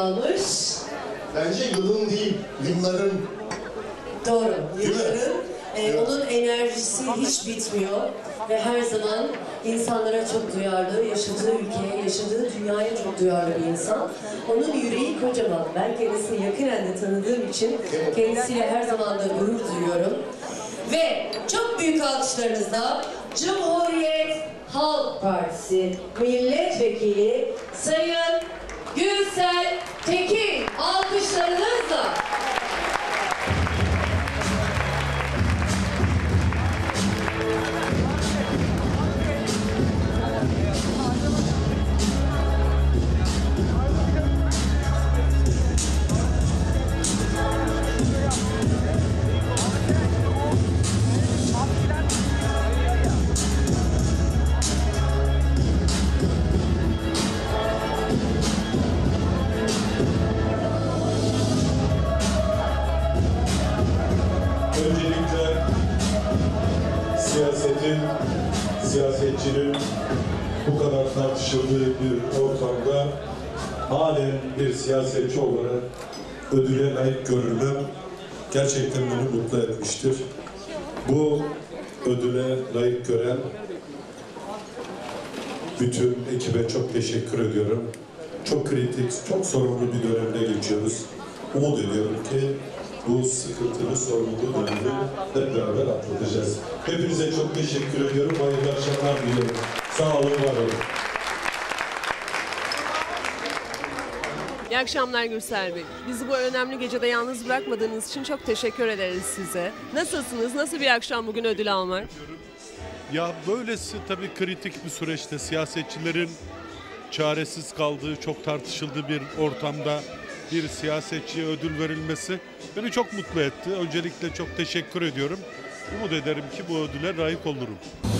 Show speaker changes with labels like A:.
A: almış?
B: Bence yılın değil, yılların.
A: Doğru, yılların. Onun enerjisi hiç bitmiyor ve her zaman insanlara çok duyarlı, yaşadığı ülkeye, yaşadığı dünyaya çok duyarlı bir insan. Onun yüreği kocaman. Ben kendisini yakinen de tanıdığım için kendisiyle her zaman da gurur duyuyorum. Ve çok büyük alkışlarınızla Cumhuriyet Halk Partisi Milletvekili Sayın Gülsel Tekin alkışlarınızla.
C: Öncelikle siyasetçinin bu kadar tartışıldığı bir ortamda halen bir siyasetçi olarak ödüle layık görülmem gerçekten beni mutlu etmiştir. Bu ödüle layık gören bütün ekibe çok teşekkür ediyorum. Çok kritik, çok sorumlu bir dönemde geçiyoruz. Umut ediyorum ki bu sıkıntılı, sorumlu dönemi hep beraber atlatacağız. Hepinize çok teşekkür ediyorum. Hayırlı akşamlar diliyorum. Sağ olun, var olun.
D: İyi akşamlar Gürsel Bey. Bizi bu önemli gecede yalnız bırakmadığınız için çok teşekkür ederiz size. Nasılsınız? Nasıl bir akşam bugün ödül almak?
E: Ya böylesi tabii kritik bir süreçte siyasetçilerin çaresiz kaldığı, çok tartışıldığı bir ortamda bir siyasetçiye ödül verilmesi beni çok mutlu etti. Öncelikle çok teşekkür ediyorum. Umut ederim ki bu ödüle layık olurum.